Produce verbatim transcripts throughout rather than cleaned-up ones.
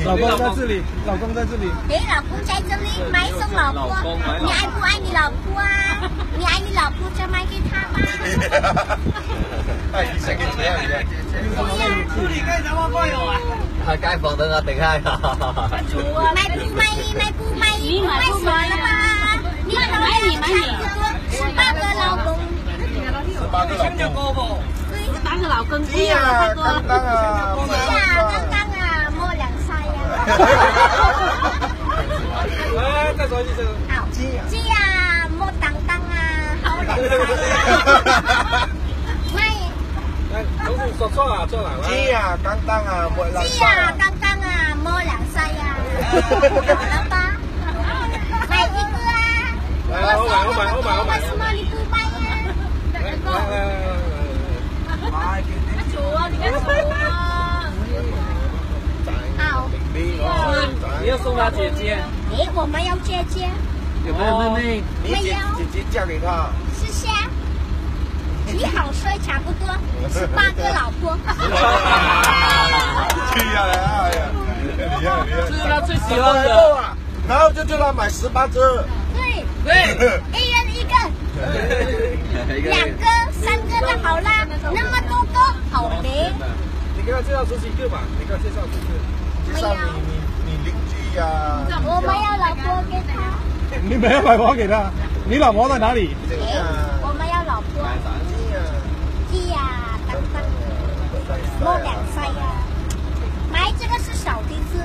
老公在这里，老公在这里。 诶，老公在这里，买送老婆。你爱不爱你老婆啊？你爱你老婆就买给他吧。 哎，你食嘅錢啊？ 你你該怎麼幫我啊？ 係街坊等我定係。 買不買？買不買？你買什麼了嗎？你買你買你，十八個老公。 十八個老公。 對， 十八個老公， 雞啊， 太多了。 剛剛啊， 雞啊，剛剛啊，摸兩腮啊。 哎，再說一次。 好，雞啊，摸當當啊，好兩腮。買。 來，同事說錯啊，錯了。 雞啊，剛剛啊，摸兩雞啊，剛剛啊，摸兩腮呀。好了吧？買一個啊。 來來，我買，我買，我買，我買。 為什麼你不買呀？ 來來來。 煮啊，你看煮啊。 好。 你要送他姐姐。 誒，我們要姐姐。 有沒有妹妹？ 你姐姐姐嫁給他。 是蝦。你好帥，差不多十八個老婆。 厲害啊！厲害厲害！ 這是他最喜歡的。 然後就叫他買十八隻。 對。 對。 一人一個。兩個、三個就好啦，那麼多個好嘞。 你給他介紹出去一個吧，你給他介紹出去。 介紹你你你鄰居呀。 我們要老婆給他。 你沒有老婆給他，你老婆在哪裡？ 我們要老婆。雞呀，當當，摸兩腮呀。買這個是小的子。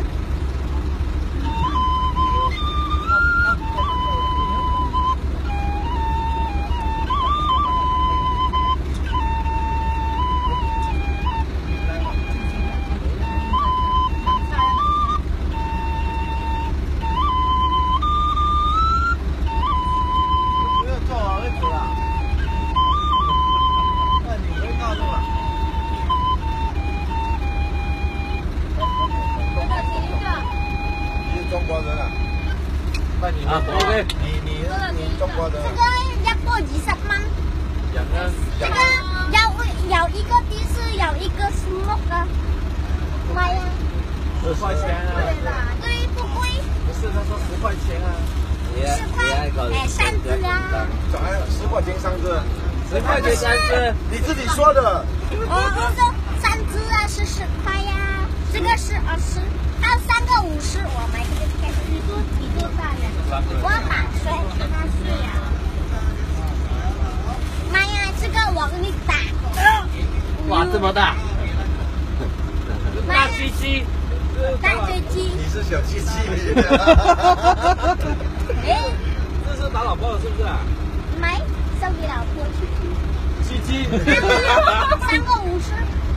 啊 ，OK， 你你你中國的。 這個一個二十蚊。 兩個。 這個有有一個的士，有一個是木的。買呀。 十塊錢啊。 對，不貴。 不是，他說十塊錢啊。 十塊，哎，三隻啊。 十塊錢三隻。 十塊錢三隻。 你自己說的。 我我說三隻啊是十塊呀，這個是二十，還有三個五十，我買這個應該是一個一個大的。我把水拿去呀。媽呀，這個我給你打。 哇，這麼大。大雞雞。 大雞雞。 你是小雞雞。 哎， 這是打老婆的，是不是啊？ 買送給老婆去。 雞雞。 三個五十。